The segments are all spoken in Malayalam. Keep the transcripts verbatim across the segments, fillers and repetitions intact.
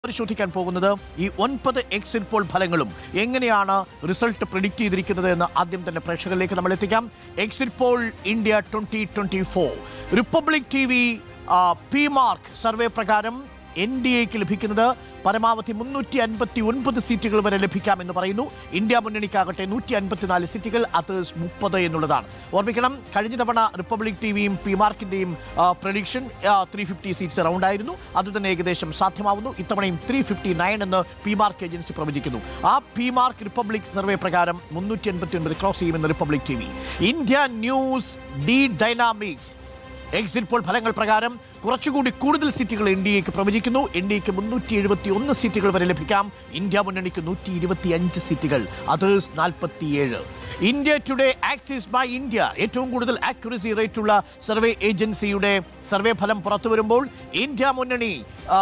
പരിശോധിക്കാൻ പോകുന്നത് ഈ ഒൻപത് എക്സിറ്റ് പോൾ ഫലങ്ങളും എങ്ങനെയാണ് റിസൾട്ട് പ്രിഡിക്റ്റ് ചെയ്തിരിക്കുന്നത് എന്ന് ആദ്യം തന്നെ പ്രേക്ഷകരിലേക്ക് നമ്മൾ എത്തിക്കാം. Exit poll India twenty twenty four Republic T V P Marq survey പ്രകാരം എൻ ഡി എക്ക് ലഭിക്കുന്നത് പരമാവധി മുന്നൂറ്റി അൻപത്തി ഒൻപത് സീറ്റുകൾ വരെ ലഭിക്കാമെന്ന് പറയുന്നു. ഇന്ത്യ മുന്നണിക്കാകട്ടെ നൂറ്റി അൻപത്തിനാല് സീറ്റുകൾ, അതേഴ്സ് മുപ്പത് എന്നുള്ളതാണ്. ഓർമ്മിക്കണം, കഴിഞ്ഞ തവണ റിപ്പബ്ലിക് ടിവിയും പി മാർക്കിന്റെയും prediction three fifty seats around ആയിരുന്നു. അതുതന്നെ ഏകദേശം സാധ്യമാവുന്നു. ഇത്തവണയും ത്രീ ഫിഫ്റ്റി നയൻ എന്ന് പി മാർക്ക് ഏജൻസി പ്രവചിക്കുന്നു. ആ പി മാർക്ക് റിപ്പബ്ലിക് സർവേ പ്രകാരം മുന്നൂറ്റി അൻപത്തി ഒൻപത് ക്രോസ് ചെയ്യുമെന്ന് Republic T V. India News D Dynamics exit poll ഫലങ്ങൾ പ്രകാരം കുറച്ചുകൂടി കൂടുതൽ സീറ്റുകൾ എൻ ഡി എക്ക് പ്രവചിക്കുന്നു. എൻ ഡി എക്ക് മുന്നൂറ്റി എഴുപത്തി ഒന്ന് സീറ്റുകൾ വരെ ലഭിക്കാം. ഇന്ത്യ മുന്നണിക്ക് നൂറ്റി ഇരുപത്തി അഞ്ച് സീറ്റുകൾ, അതേഴ്സ് നാൽപ്പത്തിയേഴ്. India Today Axis My India ഏറ്റവും കൂടുതൽ ആക്യുറസി റേറ്റുള്ള സർവേ ഏജൻസിയുടെ സർവേ ഫലം പുറത്തു വരുമ്പോൾ ഇന്ത്യ മുന്നണി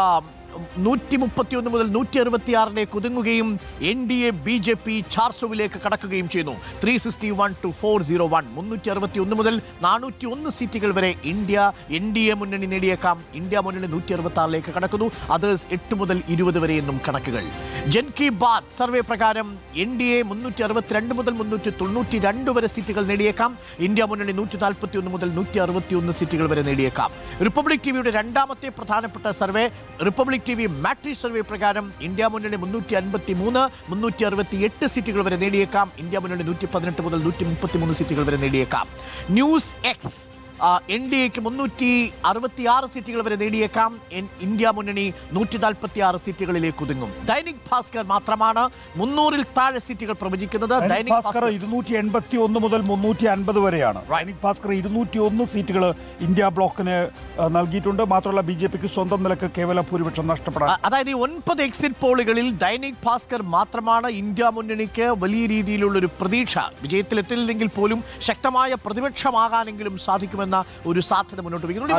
നൂറ്റി മുപ്പത്തി ഒന്ന് മുതൽ നൂറ്റി അറുപത്തി ആറിലേക്ക് ഒതുങ്ങുകയും N D A B J P ചാർസോവിലേക്ക് കടക്കുകയും ചെയ്യുന്നു. Three sixty one two four zero one മുന്നൂറ്റി അറുപത്തി ഒന്ന് മുതൽ നാനൂറ്റി ഒന്ന് സീറ്റുകൾ വരെ ഇന്ത്യ എൻ ഡി എ മുന്നണി നേടിയേക്കാം. ഇന്ത്യ മുന്നണി നൂറ്റി അറുപത്തി ആറിലേക്ക് കടക്കുന്നു. അതേഴ്സ് എട്ട് മുതൽ ഇരുപത് വരെ എന്നും കണക്കുകൾ. ജൻ കി ബാത് സർവേ പ്രകാരം എൻ ഡി എ മുന്നൂറ്റി അറുപത്തിരണ്ട് മുതൽ മുന്നൂറ്റി തൊണ്ണൂറ്റി രണ്ട് വരെ സീറ്റുകൾ നേടിയേക്കാം. ഇന്ത്യ മുന്നണി നൂറ്റി നാൽപ്പത്തി ഒന്ന് മുതൽ നൂറ്റി അറുപത്തി ഒന്ന് സീറ്റുകൾ വരെ നേടിയേക്കാം. റിപ്പബ്ലിക് ടിവിയുടെ രണ്ടാമത്തെ പ്രധാനപ്പെട്ട survey Republic T V Matrix survey പ്രകാരം ഇന്ത്യ മുന്നണി മുന്നൂറ്റി അൻപത്തി മൂന്ന് മുന്നൂറ്റി അറുപത്തി എട്ട് സീറ്റുകൾ വരെ നേടിയേക്കാം. ഇന്ത്യ മുന്നണി നൂറ്റി പതിനെട്ട് മുതൽ നൂറ്റി മുപ്പത്തി മൂന്ന് സീറ്റുകൾ വരെ നേടിയേക്കാം. ന്യൂസ് എക്സ് എൻ ഡി എക്ക് മുന്നൂറ്റി അറുപത്തി ആറ് സീറ്റുകൾ വരെ നേടിയേക്കാം. ഇന്ത്യ മുന്നണി നൂറ്റി നാൽപ്പത്തി ആറ് സീറ്റുകളിലേക്ക് ഒതുങ്ങും. ദൈനിക് ഭാസ്കർ മാത്രമാണ് മുന്നൂറിൽ താഴെ സീറ്റുകൾ പ്രവചിക്കുന്നത്. ദൈനിക് ഭാസ്കർ ഇരുന്നൂറ്റി എൺപത്തി ഒന്ന് മുതൽ മുന്നൂറ്റി അൻപത് വരെയാണ്. ദൈനിക് ഭാസ്കർ ഇരുന്നൂറ്റി ഒന്ന് സീറ്റുകൾ ഇന്ത്യ ബ്ലോക്കിന് നൽകിയിട്ടുണ്ട്. മാത്രമല്ല ബി ജെ പിക്ക് സ്വന്തം നിലക്ക് കേവല ഭൂരിപക്ഷം നഷ്ടപ്പെടാൻ, അതായത് ഈ ഒൻപത് എക്സിറ്റ് പോളുകളിൽ ദൈനിക് ഭാസ്കർ മാത്രമാണ് ഇന്ത്യ മുന്നണിക്ക് വലിയ രീതിയിലുള്ള ഒരു പ്രതീക്ഷ. വിജയത്തിലെത്തില്ലെങ്കിൽ പോലും ശക്തമായ പ്രതിപക്ഷമാകാനെങ്കിലും സാധിക്കുമെന്ന് ഒരു സാധ്യത മുന്നോട്ട് വയ്ക്കുന്നു.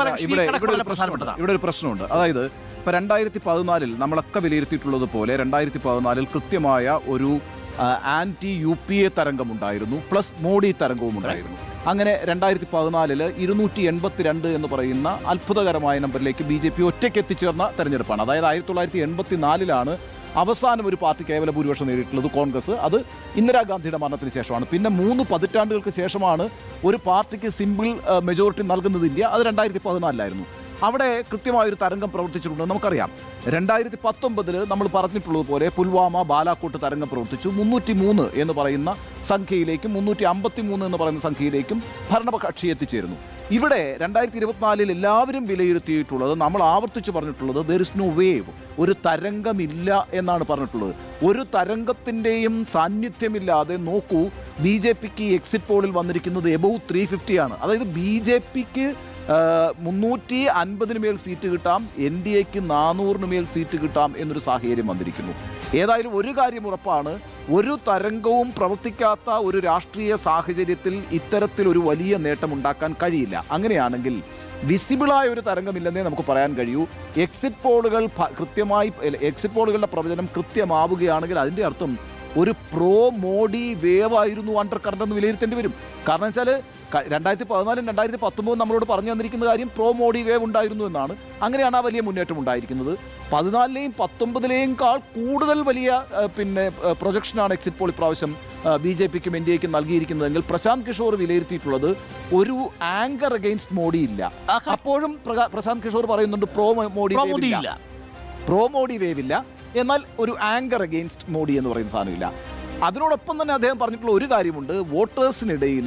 ഇവിടെ ഒരു പ്രശ്നമുണ്ട്. അതായത് ഇപ്പൊ രണ്ടായിരത്തി പതിനാലിൽ നമ്മളൊക്കെ വിലയിരുത്തിയിട്ടുള്ളത് പോലെ രണ്ടായിരത്തി പതിനാലിൽ കൃത്യമായ ഒരു ആന്റി യു പി എ തരംഗമുണ്ടായിരുന്നു, പ്ലസ് മോഡി തരംഗവും ഉണ്ടായിരുന്നു. അങ്ങനെ രണ്ടായിരത്തി പതിനാലില് ഇരുന്നൂറ്റി എൺപത്തി രണ്ട് എന്ന് പറയുന്ന അത്ഭുതകരമായ നമ്പറിലേക്ക് ബി ജെ പി ഒറ്റയ്ക്ക് എത്തിച്ചേർന്ന തെരഞ്ഞെടുപ്പാണ്. അതായത് ആയിരത്തി തൊള്ളായിരത്തി എൺപത്തി നാലിലാണ് അവസാനം ഒരു പാർട്ടി കേവല ഭൂരിപക്ഷം നേരിട്ടുള്ളത്, കോൺഗ്രസ്. അത് ഇന്ദിരാഗാന്ധിയുടെ മരണത്തിന് ശേഷമാണ്. പിന്നെ മൂന്ന് പതിറ്റാണ്ടുകൾക്ക് ശേഷമാണ് ഒരു പാർട്ടിക്ക് സിമ്പിൾ മെജോറിറ്റി നൽകുന്നത് ഇന്ത്യ. അത് രണ്ടായിരത്തി പതിനാലിലായിരുന്നു. അവിടെ കൃത്യമായൊരു തരംഗം പ്രവർത്തിച്ചിട്ടുണ്ടെന്ന് നമുക്കറിയാം. രണ്ടായിരത്തി പത്തൊമ്പതില് നമ്മൾ പറഞ്ഞിട്ടുള്ളതുപോലെ പുൽവാമ, ബാലാക്കോട്ട് തരംഗം പ്രവർത്തിച്ചു. മുന്നൂറ്റി മൂന്ന് എന്ന് പറയുന്ന സംഖ്യയിലേക്കും മുന്നൂറ്റി അമ്പത്തി മൂന്ന് എന്ന് പറയുന്ന സംഖ്യയിലേക്കും ഭരണകക്ഷി എത്തിച്ചേരുന്നു. ഇവിടെ രണ്ടായിരത്തി ഇരുപത്തിനാലിൽ എല്ലാവരും വിലയിരുത്തിയിട്ടുള്ളത്, നമ്മൾ ആവർത്തിച്ച് പറഞ്ഞിട്ടുള്ളത്, ദർ ഇസ് നോ വേവ്, ഒരു തരംഗമില്ല എന്നാണ് പറഞ്ഞിട്ടുള്ളത്. ഒരു തരംഗത്തിൻ്റെയും സാന്നിധ്യമില്ലാതെ നോക്കൂ, ബി ജെ പിക്ക് എക്സിറ്റ് പോളിൽ വന്നിരിക്കുന്നത് എബവ് ത്രീ ഫിഫ്റ്റി ആണ്. അതായത് ബി ജെ പിക്ക് മുന്നൂറ്റി അൻപതിന് മേൽ സീറ്റ് കിട്ടാം, എൻ ഡി എക്ക് നാനൂറിന് മേൽ സീറ്റ് കിട്ടാം എന്നൊരു സാഹചര്യം വന്നിരിക്കുന്നു. ഏതായാലും ഒരു കാര്യം ഉറപ്പാണ്, ഒരു തരംഗവും പ്രവർത്തിക്കാത്ത ഒരു രാഷ്ട്രീയ സാഹചര്യത്തിൽ ഇത്തരത്തിലൊരു വലിയ നേട്ടമുണ്ടാക്കാൻ കഴിയില്ല. അങ്ങനെയാണെങ്കിൽ വിസിബിളായ ഒരു തരംഗമില്ലെന്നേ നമുക്ക് പറയാൻ കഴിയൂ. എക്സിറ്റ് പോളുകൾ കൃത്യമായി എക്സിറ്റ് പോളുകളുടെ പ്രവചനം കൃത്യമാവുകയാണെങ്കിൽ അതിൻ്റെ അർത്ഥം ഒരു പ്രോ മോഡി വേവ് ആയിരുന്നു അണ്ടർ കറണ്ട് എന്ന് വിലയിരുത്തേണ്ടി വരും. കാരണം വെച്ചാൽ രണ്ടായിരത്തി പതിനാലും രണ്ടായിരത്തി പത്തൊമ്പതും നമ്മളോട് പറഞ്ഞു തന്നിരിക്കുന്ന കാര്യം പ്രോ മോഡി വേവ് ഉണ്ടായിരുന്നു എന്നാണ്. അങ്ങനെയാണ് ആ വലിയ മുന്നേറ്റം ഉണ്ടായിരിക്കുന്നത്. പതിനാലിലെയും പത്തൊമ്പതിലെയും കാൾ കൂടുതൽ വലിയ പിന്നെ പ്രൊജക്ഷനാണ് എക്സിറ്റ് പോൾ ഇപ്രാവശ്യം ബി ജെ പിക്കും എൻ ഡി എക്കും നൽകിയിരിക്കുന്നതെങ്കിൽ പ്രശാന്ത് കിഷോർ വിലയിരുത്തിയിട്ടുള്ളത് ഒരു ആങ്കർ അഗെയിൻസ്റ്റ് മോഡി ഇല്ല. അപ്പോഴും പ്രശാന്ത് കിഷോർ പറയുന്നുണ്ട് പ്രോ മോഡി വേവില്ല, പ്രോ മോഡി വേവില്ല, എന്നാൽ ഒരു ആങ്കർ അഗെയിൻസ്റ്റ് മോഡി എന്ന് പറയുന്ന സാധനമില്ല. അതിനോടൊപ്പം തന്നെ അദ്ദേഹം പറഞ്ഞിട്ടുള്ള ഒരു കാര്യമുണ്ട്, വോട്ടേഴ്സിനിടയിൽ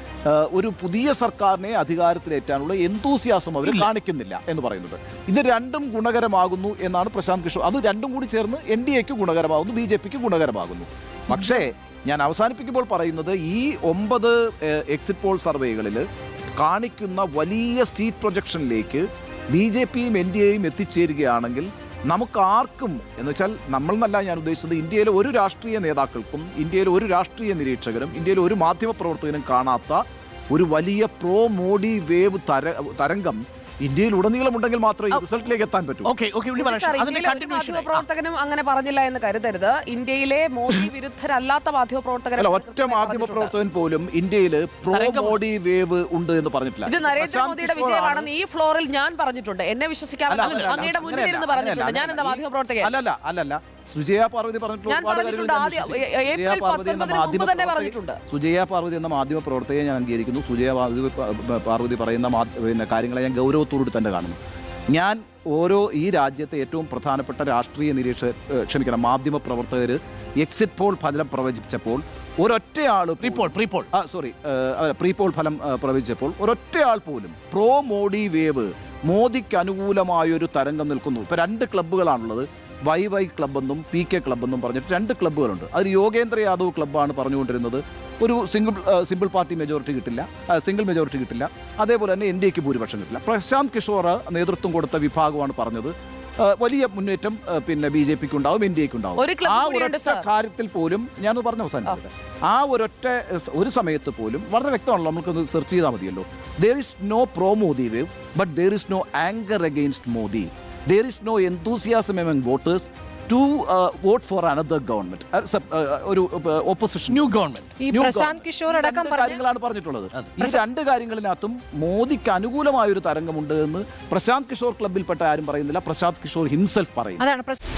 ഒരു പുതിയ സർക്കാരിനെ അധികാരത്തിലേറ്റാനുള്ള എന്തൂസിയാസം അവർ കാണിക്കുന്നില്ല എന്ന് പറയുന്നത്. ഇത് രണ്ടും ഗുണകരമാകുന്നു എന്നാണ് പ്രശാന്ത് കിഷോർ. അത് രണ്ടും കൂടി ചേർന്ന് എൻ ഡി എക്ക് ഗുണകരമാകുന്നു, ബി ജെ പിക്ക് ഗുണകരമാകുന്നു. പക്ഷേ ഞാൻ അവസാനിപ്പിക്കുമ്പോൾ പറയുന്നത്, ഈ ഒമ്പത് എക്സിറ്റ് പോൾ സർവേകളിൽ കാണിക്കുന്ന വലിയ സീറ്റ് പ്രൊജക്ഷനിലേക്ക് ബി ജെ പിയും എൻ ഡി എയും എത്തിച്ചേരുകയാണെങ്കിൽ നമുക്ക് ആർക്കും എന്ന് വെച്ചാൽ നമ്മൾ എന്നല്ല ഞാൻ ഉദ്ദേശിച്ചത്, ഇന്ത്യയിലെ ഒരു രാഷ്ട്രീയ നേതാക്കൾക്കും ഇന്ത്യയിലെ ഒരു രാഷ്ട്രീയ നിരീക്ഷകരും ഇന്ത്യയിലെ ഒരു മാധ്യമ പ്രവർത്തകനും കാണാത്ത ഒരു വലിയ പ്രോ മോഡി വേവ് തര തരംഗം ഇന്ത്യയിൽ ഉടനീളം ഉണ്ടെങ്കിൽ മാത്രമേ ഈ റിസൾട്ടിലേക്ക് എത്താൻ പറ്റൂ. മാധ്യമപ്രവർത്തകനും അങ്ങനെ പറഞ്ഞില്ല എന്ന് കരുതരുത്. ഇന്ത്യയിലെ മോദി വിരുദ്ധരല്ലാത്ത മാധ്യമപ്രവർത്തകർ ഒറ്റ മാധ്യമപ്രവർത്തകൻ പോലും ഇന്ത്യയിൽ പ്രോ മോഡി വേവ് ഉണ്ട് എന്ന് പറഞ്ഞിട്ടില്ല. ഇത് നരേന്ദ്രമോദിയുടെ വിജയമാണെന്ന് ഈ ഫ്ലോറിൽ ഞാൻ പറഞ്ഞിട്ടുണ്ട്. എന്നെ വിശ്വസിക്കാതെ അങ്ങയുടെ മുന്നിൽ ഇരുന്ന് പറഞ്ഞിട്ടുണ്ട്. ഞാൻ എന്താ മാധ്യമപ്രവർത്തകൻ? അല്ലല്ല അല്ലല്ല സുജയ പാർവതി പറഞ്ഞിട്ടുള്ള സുജയ പാർവതി എന്ന മാധ്യമ പ്രവർത്തകയെ ഞാൻ അംഗീകരിക്കുന്നു. സുജയ പാർവതി പറയുന്ന പിന്നെ കാര്യങ്ങളെ ഞാൻ ഗൗരവത്തോടുകൂടി തന്നെ കാണുന്നു. ഞാൻ ഓരോ ഈ രാജ്യത്തെ ഏറ്റവും പ്രധാനപ്പെട്ട രാഷ്ട്രീയ നിരീക്ഷ ക്ഷമിക്കണം മാധ്യമ പ്രവർത്തകർ എക്സിറ്റ് പോൾ ഫലം പ്രവചിച്ചപ്പോൾ ഒരൊറ്റയാൾ സോറി പ്രീപോൾ ഫലം പ്രവചിച്ചപ്പോൾ ഒരൊറ്റയാൾ പോലും പ്രോ മോഡി വേവ് മോദിക്ക് അനുകൂലമായൊരു തരംഗം നിൽക്കുന്നു. ഇപ്പൊ രണ്ട് ക്ലബ്ബുകളാണുള്ളത്, വൈ വൈ ക്ലബ് എന്നും പി കെ ക്ലബ് എന്നും പറഞ്ഞിട്ട് രണ്ട് ക്ലബ്ബുകളുണ്ട്. അതിൽ യോഗേന്ദ്ര യാദവ് ക്ലബ്ബാണ് പറഞ്ഞുകൊണ്ടിരുന്നത് ഒരു സിംഗിൾ സിമ്പിൾ പാർട്ടി മെജോറിറ്റി കിട്ടില്ല, സിംഗിൾ മെജോറിറ്റി കിട്ടില്ല, അതേപോലെ തന്നെ എൻ ഡി എക്ക് ഭൂരിപക്ഷം കിട്ടില്ല. പ്രശാന്ത് കിഷോർ നേതൃത്വം കൊടുത്ത വിഭാഗമാണ് പറഞ്ഞത് വലിയ മുന്നേറ്റം പിന്നെ ബി ജെ പിക്ക് ഉണ്ടാവും, എൻ ഡി എക്ക് ഉണ്ടാവും. ആ ഒരൊറ്റ കാര്യത്തിൽ പോലും ഞാൻ പറഞ്ഞ അവസാനം ആ ഒരൊറ്റ ഒരു സമയത്ത് പോലും വളരെ വ്യക്തമാണല്ലോ, നമുക്കൊന്ന് സെർച്ച് ചെയ്താൽ മതിയല്ലോ. There is no pro Modi wave but there is no anger against Modi. There is no enthusiasm among voters to uh, vote for another government, ഒരു ഓപ്പോസിഷൻ ന്യൂ ഗവൺമെന്റ്. കാര്യങ്ങളാണ് പറഞ്ഞിട്ടുള്ളത്. ഈ രണ്ട് കാര്യങ്ങളിനകത്തും മോദിക്ക് അനുകൂലമായ ഒരു തരംഗമുണ്ട് എന്ന് പ്രശാന്ത് കിഷോർ ക്ലബിൽപ്പെട്ട ആരും പറയുന്നില്ല, പ്രശാന്ത് കിഷോർ ഹിംസെൽഫ് പറയും.